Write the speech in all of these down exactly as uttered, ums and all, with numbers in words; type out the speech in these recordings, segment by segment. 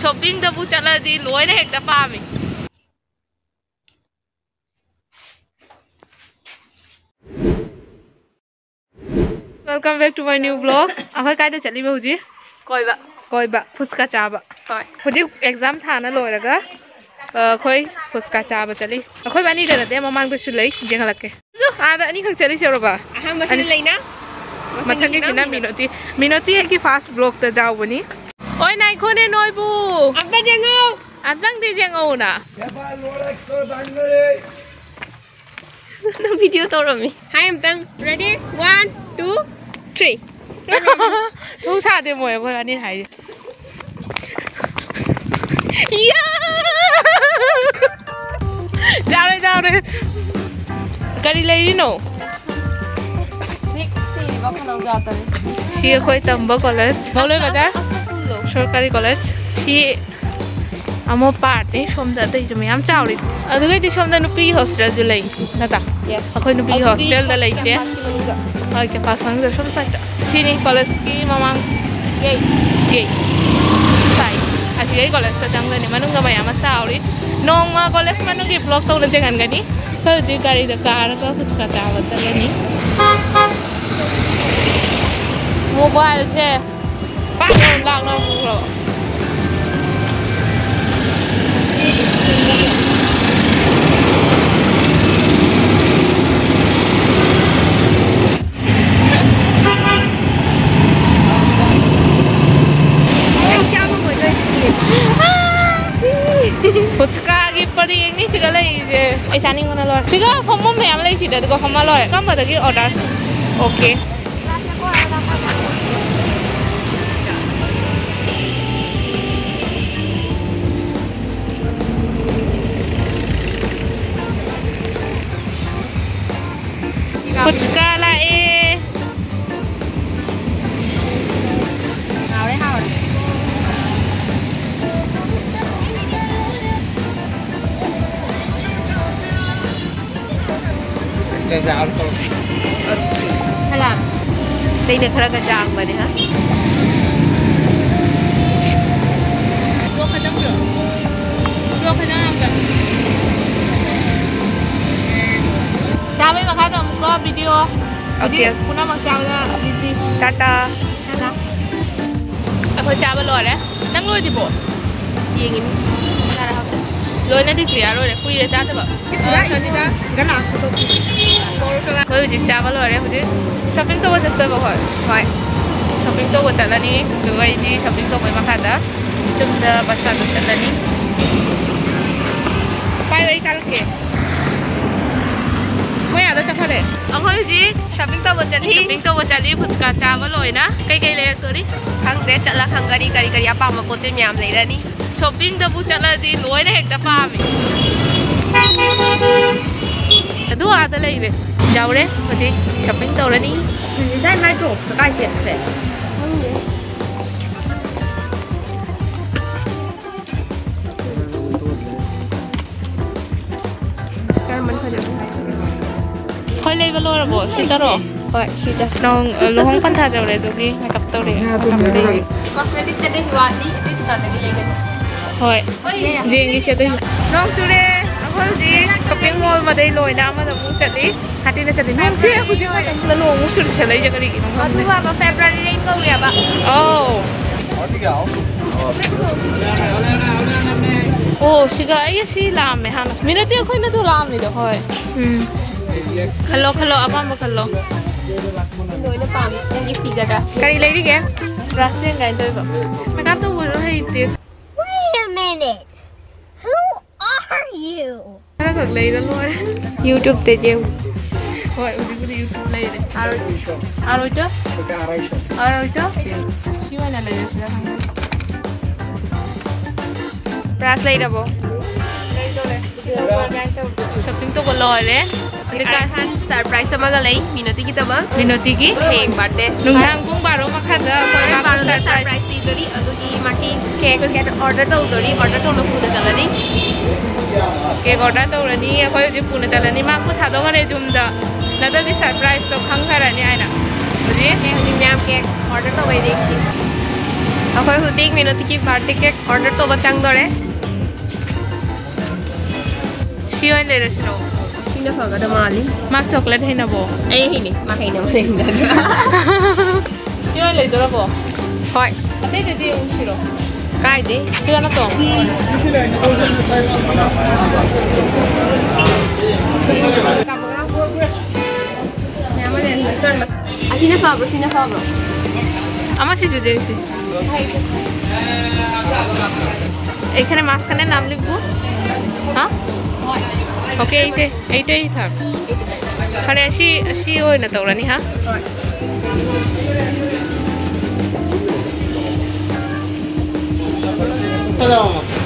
shopping da bu chala di loi na hekta pami Welcome back to my new vlog. Akhoi kai da chali ba huji koiba koiba Fuchka Chaba hoi huji exam thana loiraga khoi Fuchka Chaba chali akhoi bani da de mamang da shulai jengalake ada ani khak chali choroba aham machine leina mathang ki kina minoti minoti hai ki fast vlog ta jao bani oi nai khone noi bu amta jengo amtang di jengo na no video to romi hai amtang ready one two three không sao thì mồi của anh đi thấy ra đây ra đây cái đi lấy đi nổ she khơi tầm bơ college mau lên bazaar सरकारी college she amo part ni somda dei jo meyam chawri adu gai ti somda nupi hostel jo lei nata yes akhoi nupi hostel da lei te ai ke pas mang da som sai chini college ki mamang gay gay sai asi gai college ta jang ni manung ga meyam chawri nong ma college manung ki vlog to le jangan gani ho ji gari da car ko Fuchka Chaba chalani mobile che pa lang lang ro Fuchka ki pari ini sih kalau ini, eh saning mana lor? Sih kalau formal meyam lagi sih, tapi kalau formal lor, kamu ada ki order, oke. Fuchka lah eh. hào đấy hào hay là đây được khara kacang vậy hả? Dua kadang bro, dua kadang apa? Chaba makhada muka video. Okay. Puna mak chaba busy. Tata. Hana. Aku chaba lor eh. Nang lor di bo. Yang ini. Lor nanti kriya lor eh. Kui le chaba ba. Right. Tadi dah nak aku tu. Baru salah. Kau uji chaba lor eh. Uji shopping tu macam tu bah. Right. Shopping tu macam ni. Dua ini shopping tu boleh makhada. Itu dah pasal macam ni. Pai lagi kalau ke. Mới à đó chắc thôi. Ông hơi gì? Shopping to buat jadi. Shopping to buat jadi Fuchka Chaba loi na. Kai kai le tu ni. Hang deh cakap hang kari kari kari apa mak kote meyam lei dah ni. Shopping to buat chala di loi na hekta pami. Adui ada lei le. Jauh le. Jadi shopping to le ni. 你在买种子干些噻？ Khoi lei balor abo sita ro. Hoi, sudah. Nong lohong pan tha jaw le tu ki makeup to le. Cosmetic tadi hiwa ni, ini sudah lagi lagi. Hoi. Jeng gi se tu. Nong tu le. Akhoi ji shopping mall ma dei loi na ma da mu chali. Hati na chali. Nong se khu ji la lo mu chul se lai ja kari ki nong. Waktu apa Februari ni kau lihat pak? Oh. Oh, siga ay si lam me hanas. Minoti akhoi na tu lam ni do hoi. Hmm. Hello, hello, apa mau hello? Loi le pam, yang ini figure dah. Kari lagi ke? Rasa enggak itu pak. Makeup tu baru hai itu. Wait a minute. Who are you? Cara kau lagi dah luar. YouTube te je. Hoi, udah udah YouTube lagi deh. Aro, aro itu? Aro itu? Siapa nak lagi sudah? Pras lei dah bo. Shopping tu boleh le. Kan surprise sama galai, Minoti kita bang. Minoti ki? Hey, birthday. Nungrang pun baru makhada. Kau baru surprise. Surprise ni dori, aduh ni mati. Cake kan order tu dori, order tu nak punya jalan ni. Cake order tu orang ni, kau jadi punya jalan ni. Mak pun thado kan resume dah. Nada di surprise tu khang khara ni ayah. Jadi? Cake ni meyam cake order tu boleh dekhi. Aku hutik Minoti ki birthday cake order to bachang dore. She oin le resro. Sino faga da mali. Mak chocolate hai na bo. Eh hini, mak hai na mali na. She oin le dora bo. Hoi. Ate de je un shiro. Kai de. Tiga na to. Asina fabro, sina fabro. Ama si je si. এখানে মাসখানে নাম লিখবো হ্যাঁ ওকে এইটাই এইটাই থাক আরে আসি আসি ওই না তোরানি হ্যাঁ Hello.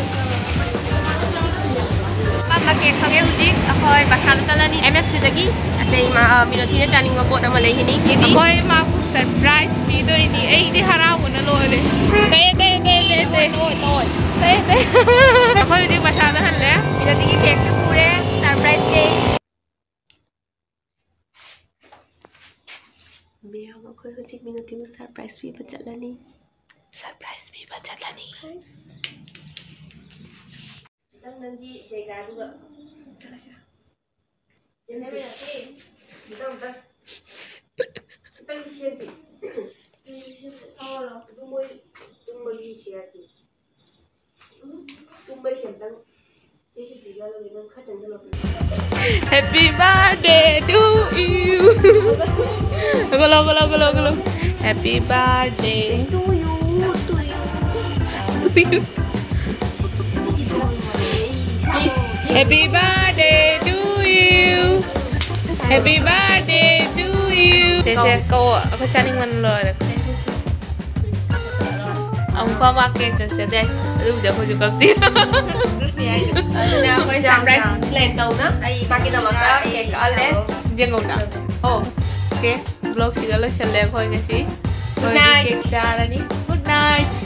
Papa cake khage hudik akhoi bathana talani M F C dagi atei ma Minoti na chaning ngo pot ama lehini idi koi ma ku surprise pi doi ni ei di harau na lo le te te te te te toi toi te te koi di bathana han le Minoti ki cake chu pure surprise cake meyam akhoi hudik Minoti mu surprise pi ba chatlani surprise pi ba chatlani tang nanji jaiga duga chala chala jene me ate bitam ta tang si sian ji ini si awal tumboy tumboy ji siati tumboy sian tang jesi tiga lo dengan kacang dulu happy birthday to you golo golo golo golo happy birthday to you to you to you Happy birthday to you. Happy birthday to you. Thế câu có cha ninh văn lời được. Ông qua ba kia cái sẽ đây. Bây giờ không chịu cầm tiền. Nào quay surprise lên tàu đó. Ai ba cái tàu mà cái cái lên. Riêng ngủ nào. Oh, ok. Vlog sih kalau saya lihat kau ini sih. Good night. Good night.